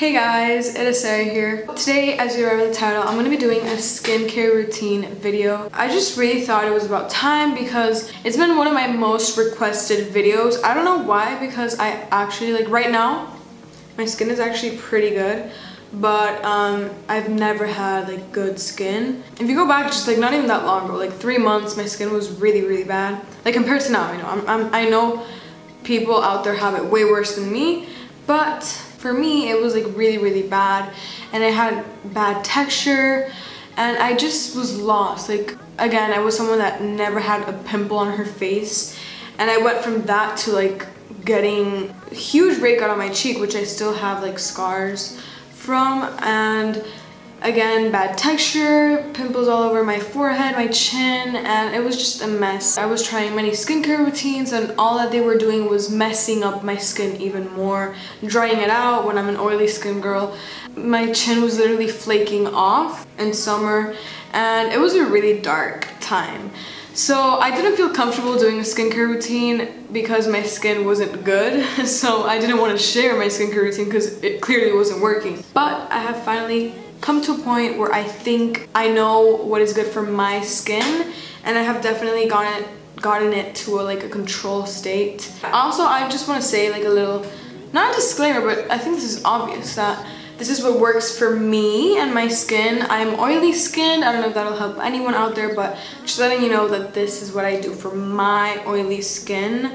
Hey guys, it is Sarah here. Today, as you read in the title, I'm going to be doing a skincare routine video. I just really thought it was about time because it's been one of my most requested videos. I don't know why, because I actually, like right now, my skin is actually pretty good. But I've never had like good skin. If you go back just like not even that long ago, like 3 months, my skin was really bad. Like compared to now, I know people out there have it way worse than me, but for me it was like really bad, and I had bad texture, and I just was lost. Like again, I was someone that never had a pimple on her face, and I went from that to like getting a huge breakout on my cheek, which I still have like scars from, and again, bad texture, pimples all over my forehead, my chin, and it was just a mess. I was trying many skincare routines, and all that they were doing was messing up my skin even more, drying it out. When I'm an oily skin girl, my chin was literally flaking off in summer, and it was a really dark time. So I didn't feel comfortable doing a skincare routine because my skin wasn't good. So I didn't want to share my skincare routine because it clearly wasn't working. But I have finally come to a point where I think I know what is good for my skin, and I have definitely gotten it to a control state. Also, I just want to say like a little, not a disclaimer, but I think this is obvious, that this is what works for me and my skin. I'm oily skinned. I don't know if that'll help anyone out there, but just letting you know that this is what I do for my oily skin.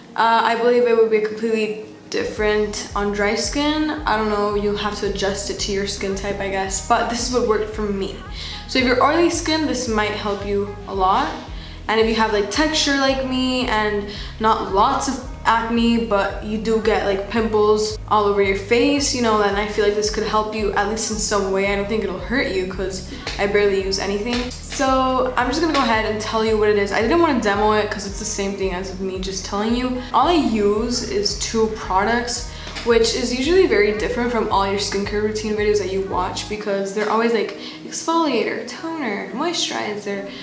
I believe it would be completely different on dry skin. I don't know, you'll have to adjust it to your skin type, I guess, but this is what worked for me. So if you're oily skin, this might help you a lot. And if you have like texture like me and not lots of acne, but you do get like pimples all over your face, then I feel like this could help you at least in some way. I don't think it'll hurt you because I barely use anything. So I'm just gonna go ahead and tell you what it is. I didn't want to demo it because it's the same thing as me just telling you. All I use is 2 products, which is usually very different from all your skincare routine videos that you watch, because they're always like exfoliator, toner, moisturizer,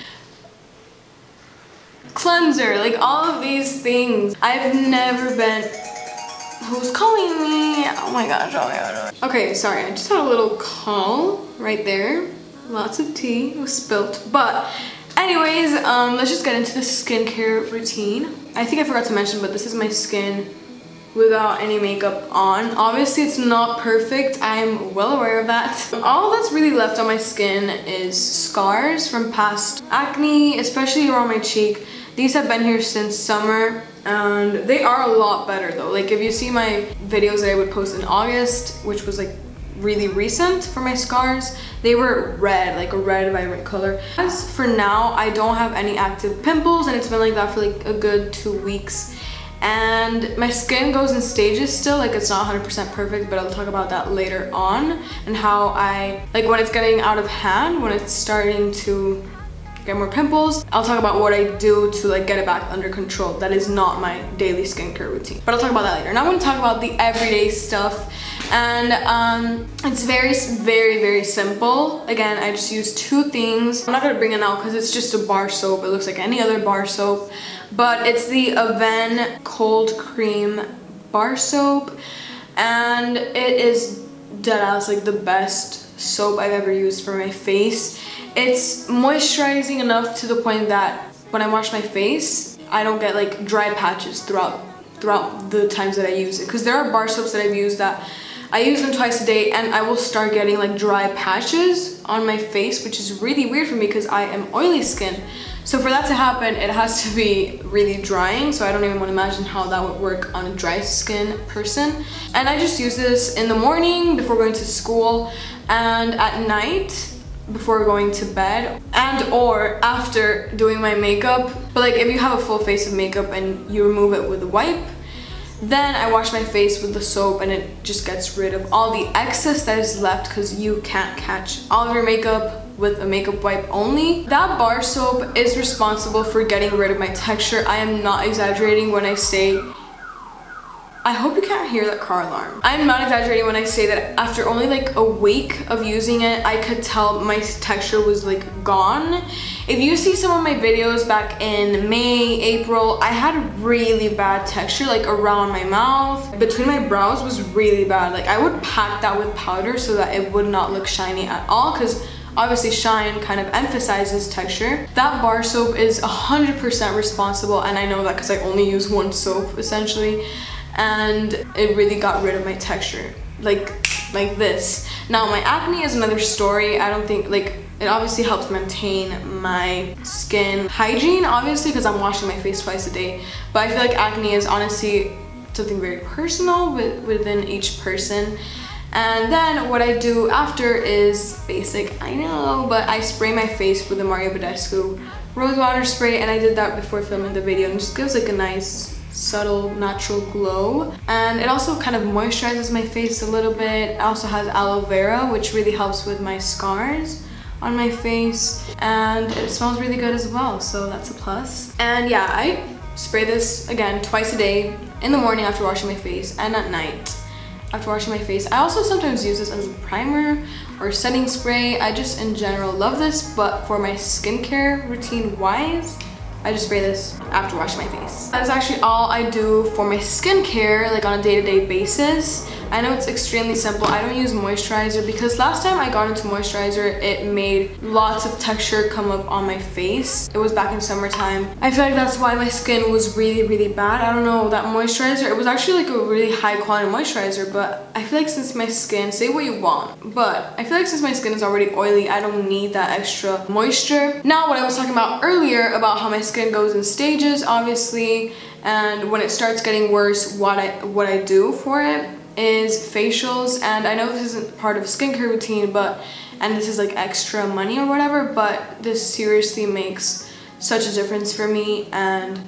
cleanser, like all of these things. I've never been... Who's calling me? Oh my gosh, oh my gosh. Okay, sorry, I just had a little call right there. Lots of tea was spilt. But anyways, let's just get into the skincare routine. I think I forgot to mention, but this is my skin without any makeup on. Obviously, it's not perfect. I'm well aware of that. All that's really left on my skin is scars from past acne, especially around my cheek. These have been here since summer, and they are a lot better though. Like if you see my videos that I would post in August, which was like really recent for my scars, they were red, like a red vibrant color. As for now, I don't have any active pimples, and it's been like that for like a good 2 weeks. And my skin goes in stages still, like it's not 100% perfect, but I'll talk about that later on, and how I, like when it's getting out of hand, when it's starting to get more pimples, I'll talk about what I do to like get it back under control. That is not my daily skincare routine, but I'll talk about that later. Now I'm going to talk about the everyday stuff, and it's very simple. Again, I just use 2 things. I'm not going to bring it out because it's just a bar soap. It looks like any other bar soap, but it's the Avène Cold Cream bar soap, and it is deadass like the best soap I've ever used for my face. It's moisturizing enough to the point that when I wash my face, I don't get like dry patches throughout the times that I use it. Because there are bar soaps that I've used that I use them twice a day, and I will start getting like dry patches on my face, which is really weird for me because I am oily skin. So for that to happen, it has to be really drying. So I don't even want to imagine how that would work on a dry skin person. And I just use this in the morning before going to school, and at night before going to bed, and or after doing my makeup. But like if you have a full face of makeup and you remove it with a wipe, then I wash my face with the soap, and it just gets rid of all the excess that is left, because you can't catch all of your makeup with a makeup wipe only. That bar soap is responsible for getting rid of my texture. I am not exaggerating when I say I hope you can't hear that car alarm. I'm not exaggerating when I say that after only like a week of using it, I could tell my texture was like gone. If you see some of my videos back in May, April, I had really bad texture, like around my mouth. Between my brows was really bad. Like I would pack that with powder so that it would not look shiny at all, because obviously shine kind of emphasizes texture. That bar soap is 100% responsible, and I know that because I only use one soap essentially. And it really got rid of my texture like this. Now my acne is another story. I don't think, like, it obviously helps maintain my skin hygiene, obviously, because I'm washing my face twice a day, but I feel like acne is honestly something very personal within each person. And then what I do after is basic, I know, but I spray my face with the Mario Badescu rose water spray, and I did that before filming the video, and it just gives like a nice subtle natural glow, and it also kind of moisturizes my face a little bit. It also has aloe vera, which really helps with my scars on my face, and it smells really good as well, so that's a plus. And yeah, I spray this again twice a day, in the morning after washing my face and at night after washing my face. I also sometimes use this as a primer or setting spray. I just in general love this, but for my skincare routine wise, I just spray this after washing my face. That is actually all I do for my skincare, like on a day-to-day basis. I know it's extremely simple. I don't use moisturizer because last time I got into moisturizer, it made lots of texture come up on my face. It was back in summertime. I feel like that's why my skin was really, really bad. I don't know, that moisturizer, it was actually like a really high quality moisturizer, but I feel like since my skin, say what you want, but I feel like since my skin is already oily, I don't need that extra moisture. Now, what I was talking about earlier about how my skin goes in stages, obviously, and when it starts getting worse, what I do for it is facials. And I know this isn't part of a skincare routine, and this is like extra money or whatever, but this seriously makes such a difference for me, and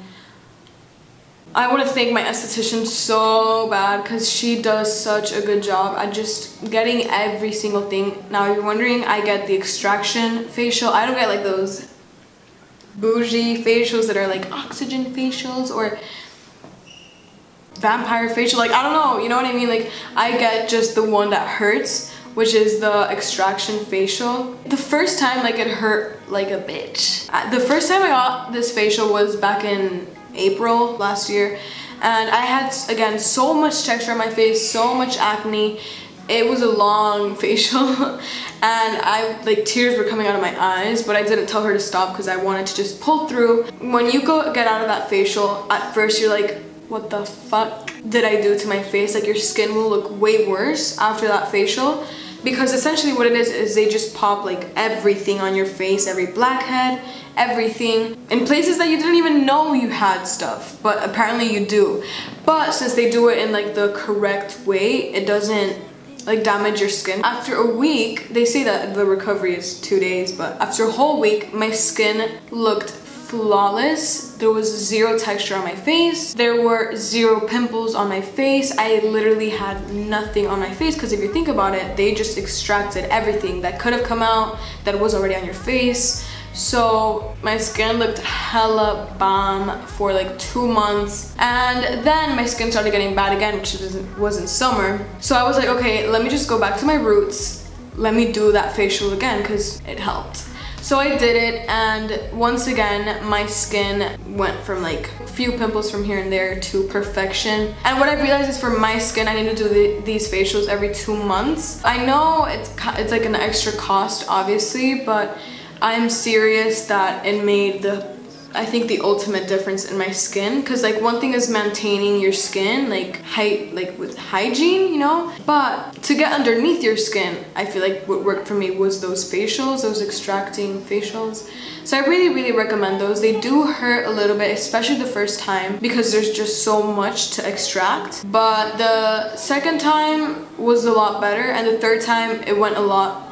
I want to thank my esthetician so bad because she does such a good job at just getting every single thing. Now, if you're wondering, I get the extraction facial. I don't get like those bougie facials that are like oxygen facials or vampire facial, like I don't know, you know what I mean? Like I get just the one that hurts, which is the extraction facial. The first time, like, it hurt like a bitch. The first time I got this facial was back in April last year, and I had, again, so much texture on my face, so much acne. It was a long facial and like tears were coming out of my eyes, but I didn't tell her to stop because I wanted to just pull through. When you get out of that facial, at first you're like, what the fuck did I do to my face? Like, your skin will look way worse after that facial, because essentially what it is they just pop like everything on your face, every blackhead, everything, in places that you didn't even know you had stuff, but apparently you do. But since they do it in like the correct way, it doesn't like damage your skin. After a week, they say that the recovery is 2 days, but after a whole week, my skin looked flawless. There was zero texture on my face. There were zero pimples on my face. I literally had nothing on my face, because if you think about it, they just extracted everything that could have come out that was already on your face. So my skin looked hella bomb for like 2 months, and then my skin started getting bad again, which was in summer. So I was like, okay, let me just go back to my roots. Let me do that facial again because it helped. So I did it, and once again my skin went from like a few pimples from here and there to perfection. And what I realized is, for my skin, I need to do these facials every 2 months. I know it's like an extra cost, obviously, but I'm serious that it made I think the ultimate difference in my skin, because like one thing is maintaining your skin like with hygiene, you know, but to get underneath your skin, I feel like what worked for me was those facials, those extracting facials. So I really recommend those. They do hurt a little bit, especially the first time, because there's just so much to extract, but the second time was a lot better, and the third time it went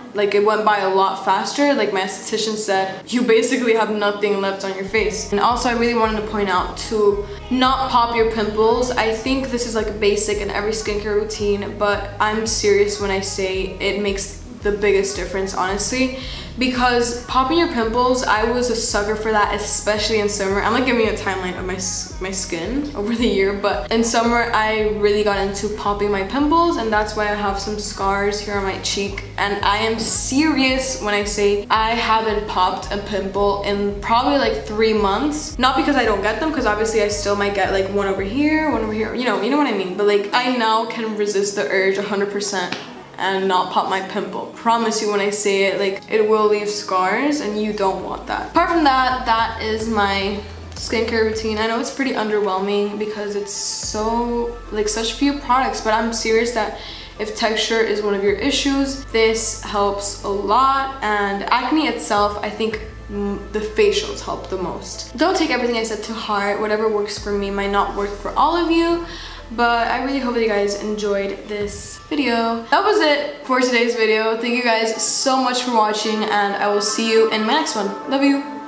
by a lot faster. Like my esthetician said, you basically have nothing left on your face. And also I really wanted to point out to not pop your pimples. I think this is like basic in every skincare routine, but I'm serious when I say it makes the biggest difference, honestly, because popping your pimples, I was a sucker for that, especially in summer. I'm like giving you a timeline of my skin over the year, but in summer I really got into popping my pimples, and that's why I have some scars here on my cheek. And I am serious when I say I haven't popped a pimple in probably like 3 months. Not because I don't get them, because obviously I still might get like one over here, you know what I mean, but like I now can resist the urge 100% and not pop my pimple. Promise you when I say it, like it will leave scars and you don't want that. Apart from that, that is my skincare routine. I know it's pretty underwhelming because it's so like such few products, but I'm serious that if texture is one of your issues, this helps a lot. And acne itself, I think the facials help the most. Don't take everything I said to heart. Whatever works for me might not work for all of you. But I really hope that you guys enjoyed this video. That was it for today's video. Thank you guys so much for watching, and I will see you in my next one. Love you.